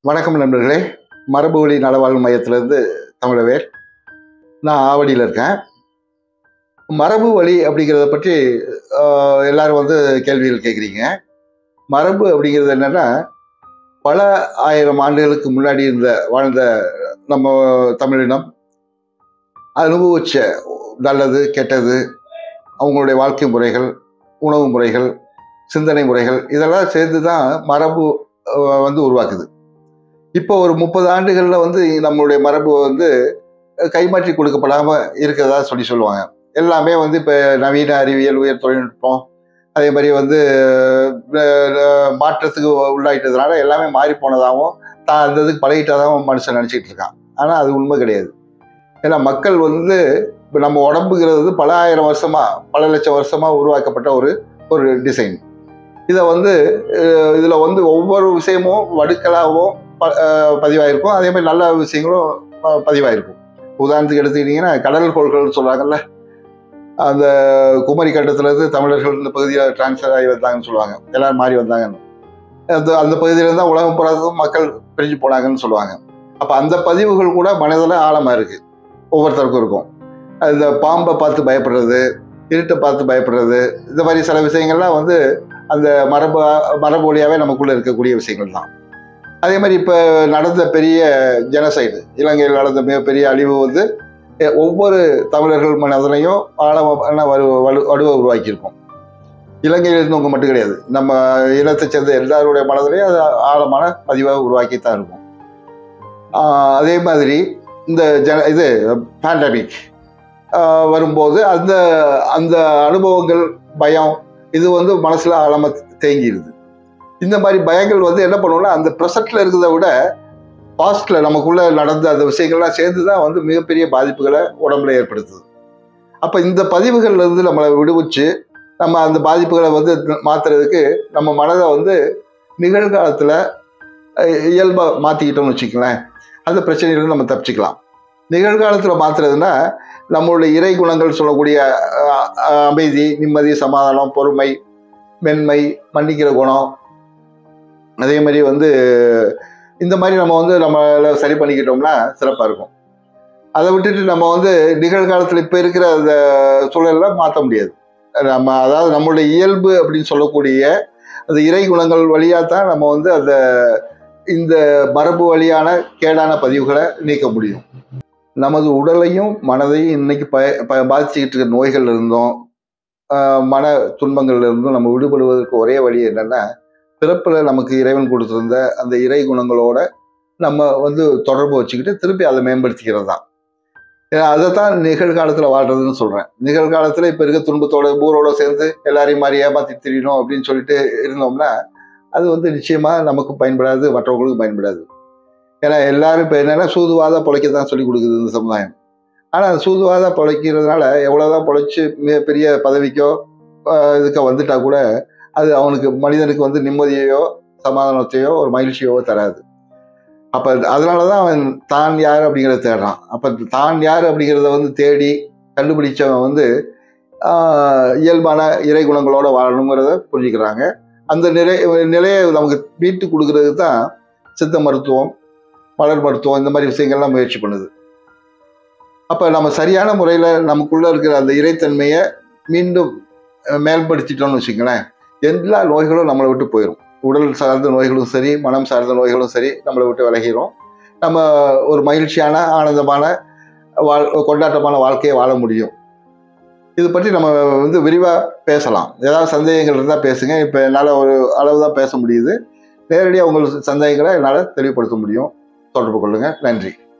வணக்கம் நண்பர்களே. மரபுவழி நலவாழ்வு மையத்திலேருந்து தமிழவேல். நான் ஆவடியில் இருக்கேன். மரபு வழி அப்படிங்கிறத பற்றி எல்லாரும் கேள்விகள் கேட்குறீங்க. மரபு அப்படிங்கிறது என்னென்னா, பல ஆயிரம் ஆண்டுகளுக்கு முன்னாடி வாழ்ந்த நம்ம தமிழினம் அனுபவிச்ச நல்லது கெட்டது, அவங்களுடைய வாழ்க்கை முறைகள், உணவு முறைகள், சிந்தனை முறைகள் இதெல்லாம் சேர்ந்து தான் மரபு உருவாக்குது. இப்போ ஒரு 30 ஆண்டுகளில் நம்மளுடைய மரபு கைமாற்றி கொடுக்கப்படாமல் இருக்கிறதா சொல்லுவாங்க. எல்லாமே இப்போ நவீன அறிவியல், உயர் தொழில்நுட்பம், அதே மாதிரி மாற்றத்துக்கு உள்ளாயிட்டதுனால எல்லாமே மாறி போனதாகவும் தான் அந்த இதுக்கு பழகிட்டதாகவும் மனுஷன் நினச்சிக்கிட்டு இருக்கான். ஆனால் அது உண்மை கிடையாது. ஏன்னா மக்கள் இப்போ நம்ம உடம்புங்கிறது பல ஆயிரம் வருஷமாக, பல லட்சம் வருஷமாக உருவாக்கப்பட்ட ஒரு டிசைன். இதை இதில் ஒவ்வொரு விஷயமும் வடுக்கலாகவும் பதிவாயிருக்கும். அதே மாதிரி நல்ல விஷயங்களும் பதிவாயிருக்கும். உதாரணத்துக்கு எடுத்துக்கிட்டிங்கன்னா, கடல் கோள்கள் சொல்கிறாங்கல்ல, அந்த குமரி கண்டத்துலேருந்து தமிழர்கள் இந்த பகுதியில் டிரான்ஸ்ஃபர் ஆகி வந்தாங்கன்னு சொல்லுவாங்க. எல்லோரும் மாறி வந்தாங்கன்னு. அந்த பகுதியிலேருந்து தான் உலகம் புறாதும் மக்கள் பிரிஞ்சு போனாங்கன்னு சொல்லுவாங்க. அப்போ அந்த பதிவுகள் கூட மனதில் ஆழமாக இருக்குது. ஒவ்வொருத்தருக்கும் இருக்கும். இந்த பாம்பை பார்த்து பயப்படுறது, இருட்டை பார்த்து பயப்படுறது, இந்த மாதிரி சில விஷயங்கள்லாம் அந்த மரபு வழியாகவே நமக்குள்ளே இருக்கக்கூடிய விஷயங்கள் தான். அதே மாதிரி இப்போ நடந்த பெரிய ஜெனசைடு, இலங்கையில் நடந்த மிகப்பெரிய அழிவு ஒவ்வொரு தமிழர்கள் மனதிலையும் ஆழமான வலுவை உருவாக்கியிருக்கும். இலங்கையில் இருந்தவங்க மட்டும் கிடையாது, நம்ம இனத்தை சேர்ந்த எல்லாருடைய மனதிலையும் அது ஆழமான பதிவாக உருவாக்கித்தான் இருக்கும். அதே மாதிரி இந்த பேண்டமிக் வரும்போது அந்த அந்த அனுபவங்கள், பயம் இது மனசுல ஆழமாக தேங்கிடுது. இந்த மாதிரி பயங்கள் என்ன பண்ணுவோம்னா, அந்த ப்ரெசென்ட்ல இருக்கிறத விட பாஸ்ட்ல நமக்குள்ள நடந்த அந்த விஷயங்கள்லாம் சேர்ந்து தான் மிகப்பெரிய பாதிப்புகளை உடம்புல ஏற்படுத்துது. அப்போ இந்த பதிவுகள்ல இருந்து நம்மளை விடுவிச்சு நம்ம அந்த பாதிப்புகளை மாத்துறதுக்கு நம்ம மனதை நிகழ்காலத்தில் இயல்பாக மாற்றிக்கிட்டோம்னு வச்சுக்கலாம், அந்த பிரச்சனையிலிருந்து நம்ம தப்பிச்சுக்கலாம். நிகழ்காலத்தில் மாற்றுறதுன்னா, நம்மளுடைய இறை குணங்கள் சொல்லக்கூடிய அமைதி, நிம்மதி, சமாதானம், பொறுமை, மென்மை, மன்னிக்கிற குணம், அதே மாதிரி இந்த மாதிரி நம்ம நம்மளை சரி பண்ணிக்கிட்டோம்னா சிறப்பாக இருக்கும். அதை விட்டுட்டு நம்ம நிகழ்காலத்தில் இப்போ இருக்கிற அந்த சூழலில் மாற்ற முடியாது. அதாவது நம்மளுடைய இயல்பு அப்படின்னு சொல்லக்கூடிய அந்த இறை குணங்கள் வழியாக தான் நம்ம அந்த இந்த மரபு வழியான கேடான பதிவுகளை நீக்க முடியும். நமது உடலையும் மனதையும் இன்னைக்கு பாதிச்சுக்கிட்டு இருக்கிற நோய்கள் இருந்தும் மன துன்பங்கள்ல இருந்தும் நம்ம விடுபடுவதற்கு ஒரே வழி என்னன்னா, பிறப்பில் நமக்கு இறைவன் கொடுத்திருந்த அந்த இறை குணங்களோட நம்ம தொடர்பு வச்சுக்கிட்டு திருப்பி அதை மேம்படுத்திக்கிறது தான். ஏன்னா அதைத்தான் நிகழ்காலத்தில் வாழ்றதுன்னு சொல்கிறேன். நிகழ்காலத்தில் இப்போ இருக்க துன்பத்தோட ஊரோட சேர்ந்து எல்லாரையும் மாதிரி ஏமாற்றி திரியணும் அப்படின்னு சொல்லிட்டு இருந்தோம்னா அது நிச்சயமாக நமக்கு பயன்படாது, மற்றவங்களுக்கும் பயன்படாது. ஏன்னா எல்லாரும் இப்போ என்னென்னா சூதுவாத பிழைக்க தான் சொல்லி கொடுக்குது இந்த சமுதாயம். ஆனால் அந்த சூதுவாத பிழைக்கிறதுனால எவ்வளோதான் பிழைச்சி மிகப்பெரிய பதவிக்கோ இதுக்கோ வந்துட்டா கூட அது அவனுக்கு மனிதனுக்கு நிம்மதியையோ சமாதானத்தையோ ஒரு மகிழ்ச்சியோ தராது. அப்போ அதனால தான் அவன் தான் யார் அப்படிங்கிறத தேடுறான். அப்போ தான் யார் அப்படிங்கிறத தேடி கண்டுபிடிச்சவன் இயல்பான இறை குணங்களோட வாழணுங்கிறத புரிஞ்சுக்கிறாங்க. அந்த நிலையை நமக்கு மீட்டு கொடுக்கறதுக்கு தான் சித்த மருத்துவம், மலர் மருத்துவம் இந்த மாதிரி விஷயங்கள்லாம் முயற்சி பண்ணுது. அப்போ நம்ம சரியான முறையில் நமக்குள்ளே இருக்கிற அந்த இறைத்தன்மையை மீண்டும் மேம்படுத்திட்டோம்னு வச்சுங்களேன், எல்லா நோய்களும் நம்மளை விட்டு போயிடும். உடல் சார்ந்த நோய்களும் சரி, மனம் சார்ந்த நோய்களும் சரி நம்மளை விட்டு விலகிடும். நம்ம ஒரு மகிழ்ச்சியான, ஆனந்தமான, கொண்டாட்டமான வாழ்க்கையை வாழ முடியும். இது பற்றி நம்ம விரிவாக பேசலாம். ஏதாவது சந்தேகங்கள் இருந்தால் பேசுங்க. இப்போ என்னால் ஒரு அளவு தான் பேச முடியுது. நேரடியாக உங்கள் சந்தேகங்களை என்னால் தெளிவுபடுத்த முடியும். தொடர்பு கொள்ளுங்கள். நன்றி.